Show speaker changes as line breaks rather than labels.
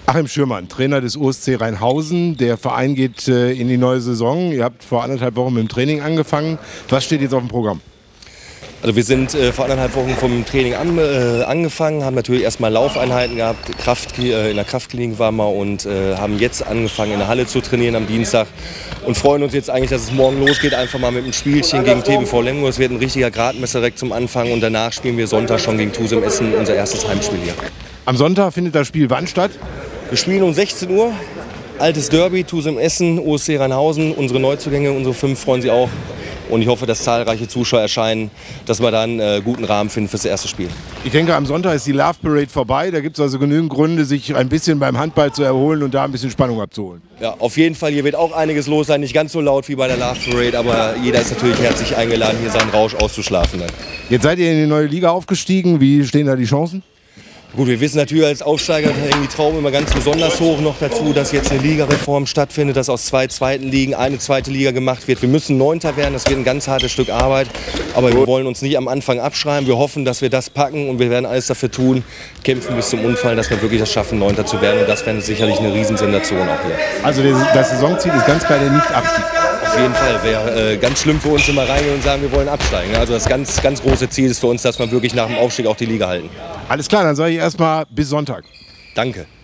Achim Schürmann, Trainer des OSC Rheinhausen. Der Verein geht in die neue Saison. Ihr habt vor 1,5 Wochen mit dem Training angefangen. Was steht jetzt auf dem Programm?
Also wir sind vor 1,5 Wochen vom Training angefangen, haben natürlich erstmal Laufeinheiten gehabt, in der Kraftklinik waren wir und haben jetzt angefangen in der Halle zu trainieren am Dienstag und freuen uns jetzt eigentlich, dass es morgen losgeht, einfach mal mit einem Spielchen gegen TBV Lemgo. Es wird ein richtiger Gradmesser direkt zum Anfang und danach spielen wir Sonntag schon gegen TuSem Essen, unser erstes Heimspiel hier.
Am Sonntag findet das Spiel wann statt?
Wir spielen um 16 Uhr, altes Derby, TuSem Essen, OSC Rheinhausen, unsere Neuzugänge, unsere 5 freuen sich auch. Und ich hoffe, dass zahlreiche Zuschauer erscheinen, dass wir dann einen guten Rahmen finden für das erste Spiel.
Ich denke, am Sonntag ist die Love Parade vorbei. Da gibt es also genügend Gründe, sich ein bisschen beim Handball zu erholen und da ein bisschen Spannung abzuholen.
Ja, auf jeden Fall. Hier wird auch einiges los sein. Nicht ganz so laut wie bei der Love Parade, aber jeder ist natürlich herzlich eingeladen, hier seinen Rausch auszuschlafen.
Jetzt seid ihr in die neue Liga aufgestiegen. Wie stehen da die Chancen?
Gut, wir wissen natürlich als Aufsteiger hängen die Trauben immer ganz besonders hoch. Noch dazu, dass jetzt eine Ligareform stattfindet, dass aus 2 zweiten Ligen eine zweite Liga gemacht wird. Wir müssen 9. werden, das wird ein ganz hartes Stück Arbeit. Aber wir wollen uns nicht am Anfang abschreiben. Wir hoffen, dass wir das packen und wir werden alles dafür tun, kämpfen bis zum Unfall, dass wir wirklich das schaffen, 9. zu werden. Und das wäre sicherlich eine Riesensensation auch hier.
Also das Saisonziel ist ganz klar der Nicht-Abstieg.
Auf jeden Fall wäre ganz schlimm für uns, wenn wir reingehen und sagen, wir wollen absteigen. Also das ganz große Ziel ist für uns, dass wir wirklich nach dem Aufstieg auch die Liga halten.
Alles klar, dann sage ich erstmal bis Sonntag.
Danke.